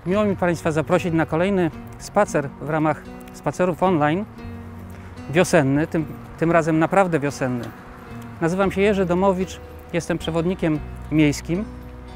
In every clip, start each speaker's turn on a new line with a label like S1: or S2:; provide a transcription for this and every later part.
S1: Miło mi Państwa zaprosić na kolejny spacer w ramach spacerów online wiosenny, tym razem naprawdę wiosenny. Nazywam się Jerzy Domowicz, jestem przewodnikiem miejskim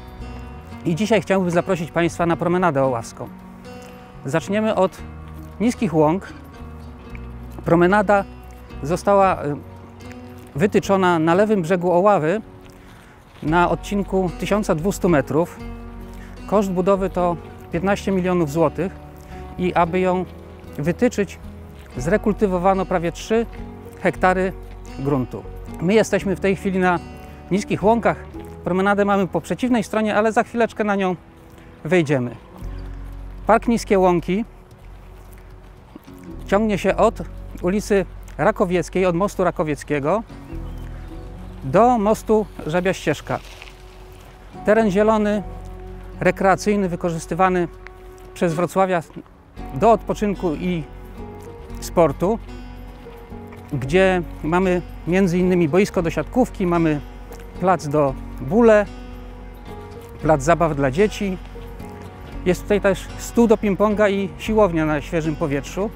S1: i dzisiaj chciałbym zaprosić Państwa na promenadę oławską. Zaczniemy od niskich łąk. Promenada została wytyczona na lewym brzegu Oławy na odcinku 1200 metrów. Koszt budowy to 15 milionów złotych i aby ją wytyczyć, zrekultywowano prawie 3 hektary gruntu. My jesteśmy w tej chwili na niskich łąkach. Promenadę mamy po przeciwnej stronie, ale za chwileczkę na nią wejdziemy. Park Niskie Łąki ciągnie się od ulicy Rakowieckiej, od mostu Rakowieckiego do mostu Żabia Ścieżka. Teren zielony, rekreacyjny, wykorzystywany przez wrocławian do odpoczynku i sportu, gdzie mamy m.in. boisko do siatkówki, mamy plac do bóle, plac zabaw dla dzieci. Jest tutaj też stół do ping-ponga i siłownia na świeżym powietrzu.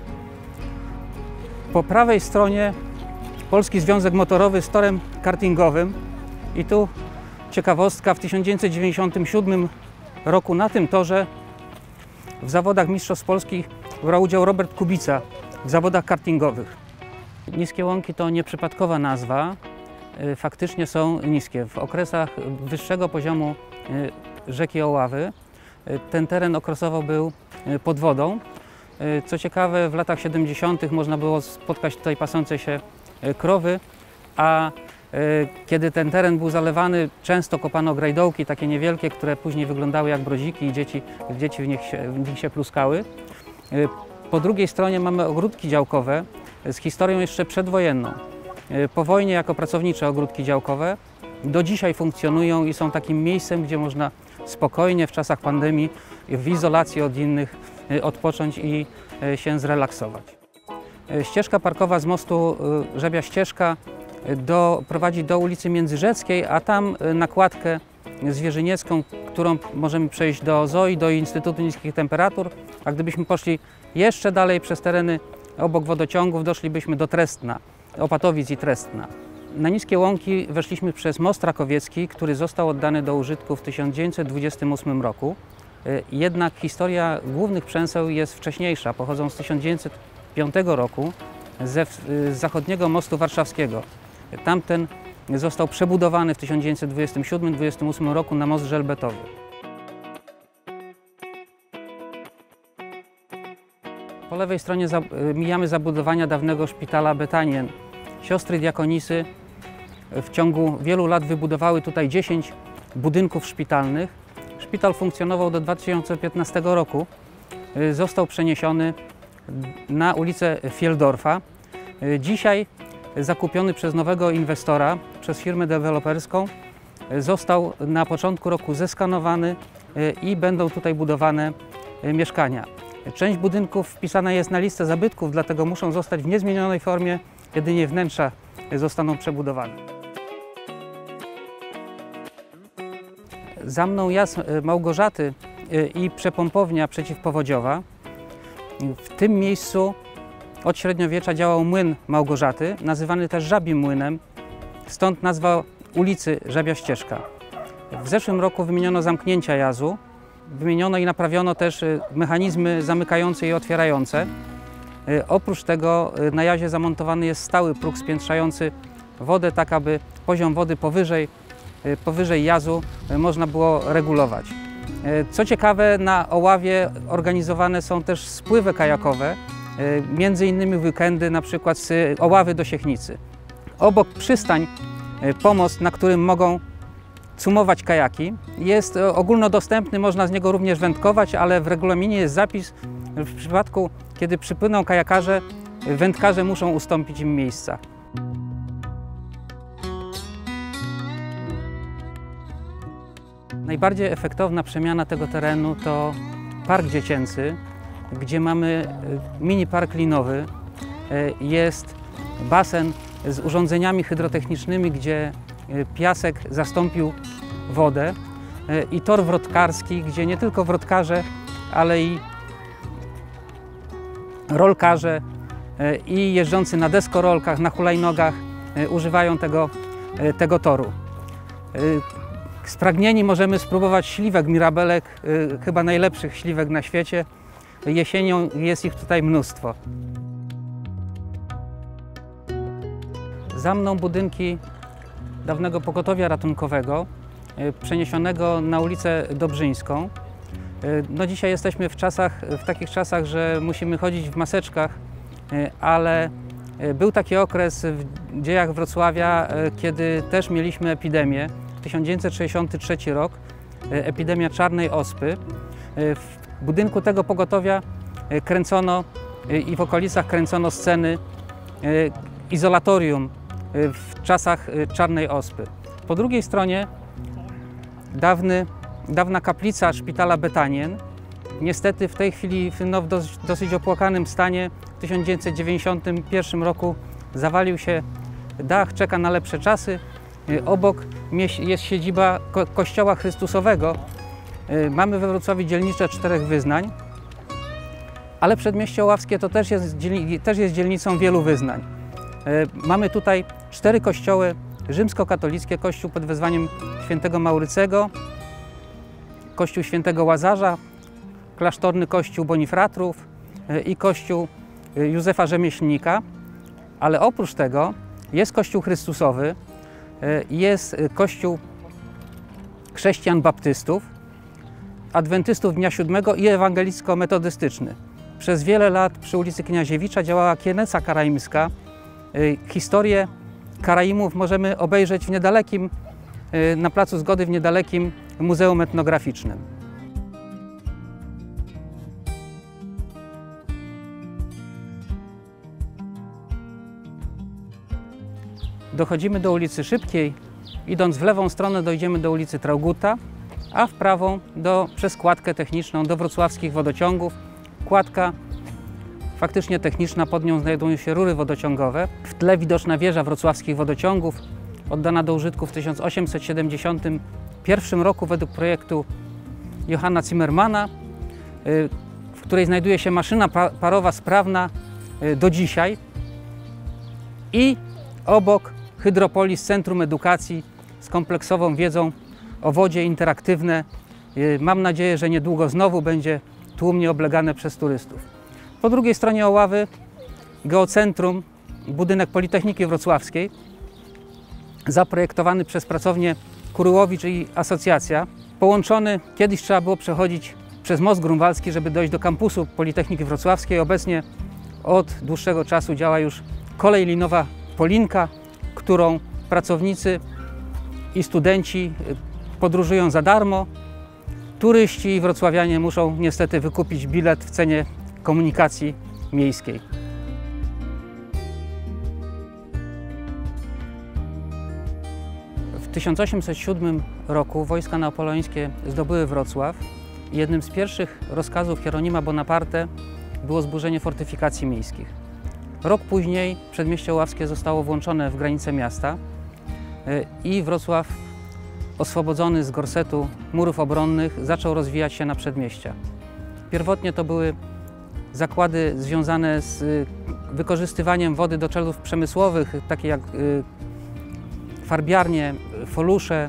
S1: Po prawej stronie Polski Związek Motorowy z torem kartingowym i tu ciekawostka, w 1997 roku na tym torze w zawodach Mistrzostw Polski brał udział Robert Kubica w zawodach kartingowych. Niskie Łąki to nieprzypadkowa nazwa, faktycznie są niskie. W okresach wyższego poziomu rzeki Oławy ten teren okresowo był pod wodą. Co ciekawe, w latach 70. można było spotkać tutaj pasące się krowy, a kiedy ten teren był zalewany, często kopano grajdołki, takie niewielkie, które później wyglądały jak brodziki i dzieci w nich się pluskały. Po drugiej stronie mamy ogródki działkowe z historią jeszcze przedwojenną. Po wojnie jako pracownicze ogródki działkowe do dzisiaj funkcjonują i są takim miejscem, gdzie można spokojnie w czasach pandemii, w izolacji od innych odpocząć i się zrelaksować. Ścieżka parkowa z mostu Żabia Ścieżka prowadzi do ulicy Międzyrzeckiej, a tam nakładkę zwierzyniecką, którą możemy przejść do ZOI, do Instytutu Niskich Temperatur, a gdybyśmy poszli jeszcze dalej przez tereny obok wodociągów, doszlibyśmy do Trestna, Opatowic i Trestna. Na Niskie Łąki weszliśmy przez most Rakowiecki, który został oddany do użytku w 1928 roku. Jednak historia głównych przęseł jest wcześniejsza, pochodzą z 1905 roku z zachodniego mostu warszawskiego. Tamten został przebudowany w 1927-1928 roku na most żelbetowy. Po lewej stronie mijamy zabudowania dawnego szpitala Betanien. Siostry diakonisy w ciągu wielu lat wybudowały tutaj 10 budynków szpitalnych. Szpital funkcjonował do 2015 roku. Został przeniesiony na ulicę Fieldorfa. Dzisiaj zakupiony przez nowego inwestora, przez firmę deweloperską, został na początku roku zeskanowany i będą tutaj budowane mieszkania. Część budynków wpisana jest na listę zabytków, dlatego muszą zostać w niezmienionej formie, jedynie wnętrza zostaną przebudowane. Za mną jaz Małgorzaty i przepompownia przeciwpowodziowa. W tym miejscu od średniowiecza działał młyn Małgorzaty, nazywany też Żabim Młynem, stąd nazwa ulicy Żabia Ścieżka. W zeszłym roku wymieniono zamknięcia jazu, wymieniono i naprawiono też mechanizmy zamykające i otwierające. Oprócz tego na jazie zamontowany jest stały próg spiętrzający wodę, tak aby poziom wody powyżej jazu można było regulować. Co ciekawe, na Oławie organizowane są też spływy kajakowe, między innymi w weekendy, na przykład z Oławy do Siechnicy. Obok przystań, pomost, na którym mogą cumować kajaki, jest ogólnodostępny, można z niego również wędkować, ale w regulaminie jest zapis, w przypadku kiedy przypłyną kajakarze, wędkarze muszą ustąpić im miejsca. Najbardziej efektowna przemiana tego terenu to park dziecięcy, gdzie mamy mini park linowy, jest basen z urządzeniami hydrotechnicznymi, gdzie piasek zastąpił wodę i tor wrotkarski, gdzie nie tylko wrotkarze, ale i rolkarze i jeżdżący na deskorolkach, na hulajnogach używają tego toru. Spragnieni możemy spróbować śliwek mirabelek, chyba najlepszych śliwek na świecie. Jesienią jest ich tutaj mnóstwo. Za mną budynki dawnego pogotowia ratunkowego, przeniesionego na ulicę Dobrzyńską. No dzisiaj jesteśmy w takich czasach, że musimy chodzić w maseczkach, ale był taki okres w dziejach Wrocławia, kiedy też mieliśmy epidemię. 1963 rok, epidemia czarnej ospy. W budynku tego pogotowia kręcono i w okolicach kręcono sceny izolatorium w czasach czarnej ospy. Po drugiej stronie dawna kaplica szpitala Betanien. Niestety w tej chwili w dosyć opłakanym stanie w 1991 roku zawalił się dach, czeka na lepsze czasy. Obok jest siedziba Kościoła Chrystusowego. Mamy we Wrocławiu dzielnicę 4 wyznań, ale Przedmieście Oławskie to też jest dzielnicą wielu wyznań. Mamy tutaj 4 kościoły rzymskokatolickie, kościół pod wezwaniem świętego Maurycego, kościół świętego Łazarza, klasztorny kościół Bonifratrów i kościół Józefa Rzemieślnika, ale oprócz tego jest kościół Chrystusowy, jest kościół chrześcijan baptystów, adwentystów Dnia Siódmego i ewangelicko-metodystyczny. Przez wiele lat przy ulicy Kniaziewicza działała Kieneca Karaimska. Historię Karaimów możemy obejrzeć na Placu Zgody w niedalekim Muzeum Etnograficznym. Dochodzimy do ulicy Szybkiej. Idąc w lewą stronę dojdziemy do ulicy Trauguta, a w prawą przez kładkę techniczną do wrocławskich wodociągów. Kładka faktycznie techniczna, pod nią znajdują się rury wodociągowe. W tle widoczna wieża wrocławskich wodociągów, oddana do użytku w 1871 roku według projektu Johanna Zimmermana, w której znajduje się maszyna parowa sprawna do dzisiaj. I obok Hydropolis, Centrum Edukacji z kompleksową wiedzą o wodzie, interaktywne. Mam nadzieję, że niedługo znowu będzie tłumnie oblegane przez turystów. Po drugiej stronie Oławy Geocentrum, budynek Politechniki Wrocławskiej, zaprojektowany przez pracownię Kuryłowicz i Asocjacja. Połączony, kiedyś trzeba było przechodzić przez most grunwaldzki, żeby dojść do kampusu Politechniki Wrocławskiej. Obecnie od dłuższego czasu działa już kolej linowa Polinka, którą pracownicy i studenci podróżują za darmo. Turyści i wrocławianie muszą niestety wykupić bilet w cenie komunikacji miejskiej. W 1807 roku wojska napoleońskie zdobyły Wrocław i jednym z pierwszych rozkazów Hieronima Bonaparte było zburzenie fortyfikacji miejskich. Rok później Przedmieście Oławskie zostało włączone w granice miasta i Wrocław, oswobodzony z gorsetu murów obronnych, zaczął rozwijać się na przedmieścia. Pierwotnie to były zakłady związane z wykorzystywaniem wody do celów przemysłowych, takie jak farbiarnie, folusze.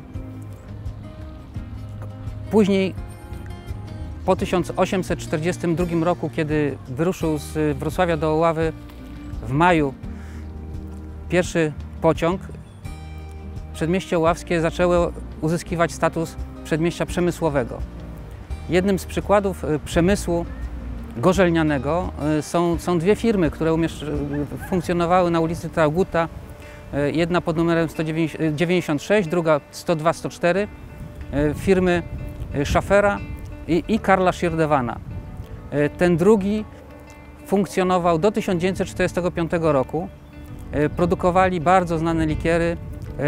S1: Później, po 1842 roku, kiedy wyruszył z Wrocławia do Oławy w maju pierwszy pociąg, Przedmieście Oławskie zaczęło uzyskiwać status przedmieścia przemysłowego. Jednym z przykładów przemysłu gorzelnianego są 2 firmy, które funkcjonowały na ulicy Trauguta. Jedna pod numerem 196, druga 102-104, firmy Schaeffera i Karla Schirdewana. Ten drugi funkcjonował do 1945 roku. Produkowali bardzo znane likiery,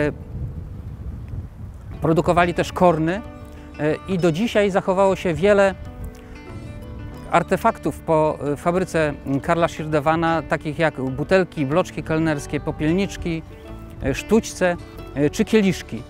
S1: produkowali też korny i do dzisiaj zachowało się wiele artefaktów po fabryce Karla Schirdewana, takich jak butelki, bloczki kelnerskie, popielniczki, sztućce czy kieliszki.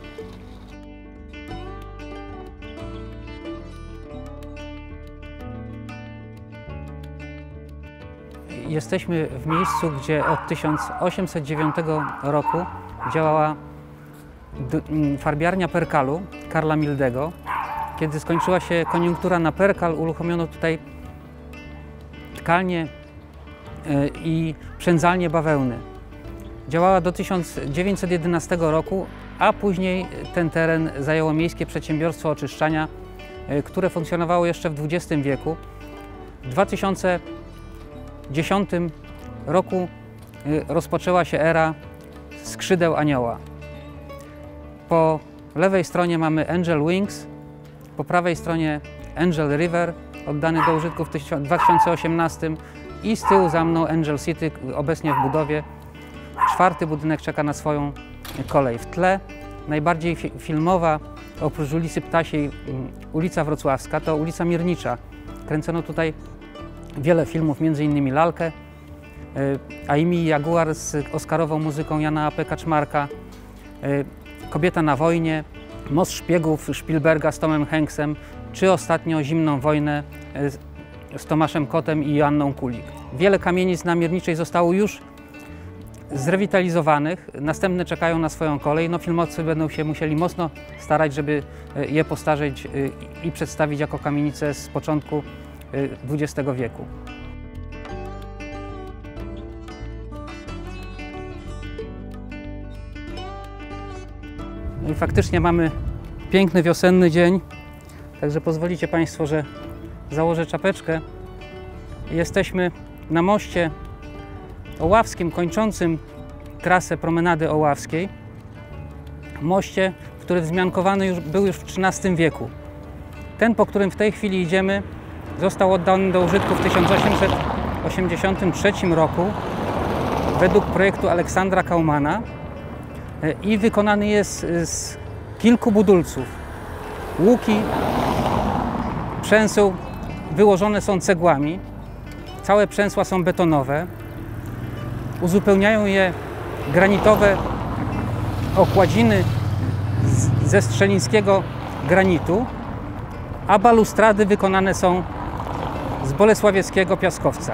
S1: Jesteśmy w miejscu, gdzie od 1809 roku działała farbiarnia perkalu Karla Mildego. Kiedy skończyła się koniunktura na perkal, uruchomiono tutaj tkalnię i przędzalnię bawełny. Działała do 1911 roku, a później ten teren zajęło Miejskie Przedsiębiorstwo Oczyszczania, które funkcjonowało jeszcze w XX wieku. W 2010 roku rozpoczęła się era skrzydeł anioła. Po lewej stronie mamy Angel Wings, po prawej stronie Angel River, oddany do użytku w 2018 i z tyłu za mną Angel City, obecnie w budowie. Czwarty budynek czeka na swoją kolej. W tle najbardziej filmowa, oprócz ulicy Ptasiej, ulica Wrocławska, to ulica Miernicza. Kręcono tutaj wiele filmów, m.in. Lalkę, Aimi i Jaguar z oscarową muzyką Jana A.P. Kaczmarka, Kobieta na wojnie, Most szpiegów Spielberga z Tomem Hanksem, czy ostatnio Zimną wojnę z Tomaszem Kotem i Joanną Kulik. Wiele kamienic na Mierniczej zostało już zrewitalizowanych, następne czekają na swoją kolej. No, filmowcy będą się musieli mocno starać, żeby je postarzeć i przedstawić jako kamienice z początku XX wieku. No i faktycznie mamy piękny wiosenny dzień, także pozwolicie Państwo, że założę czapeczkę. Jesteśmy na moście oławskim kończącym trasę promenady oławskiej. Moście, który wzmiankowany był już w XIII wieku. Ten, po którym w tej chwili idziemy, został oddany do użytku w 1883 roku według projektu Aleksandra Kaumana i wykonany jest z kilku budulców. Łuki, przęseł wyłożone są cegłami, całe przęsła są betonowe, uzupełniają je granitowe okładziny ze strzelińskiego granitu, a balustrady wykonane są z bolesławieckiego piaskowca.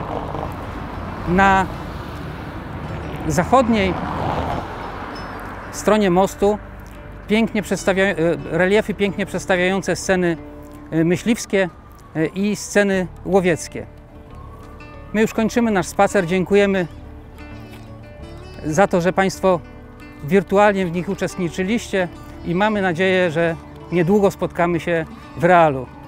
S1: Na zachodniej stronie mostu reliefy pięknie przedstawiające sceny myśliwskie i sceny łowieckie. My już kończymy nasz spacer. Dziękujemy za to, że Państwo wirtualnie w nich uczestniczyliście i mamy nadzieję, że niedługo spotkamy się w realu.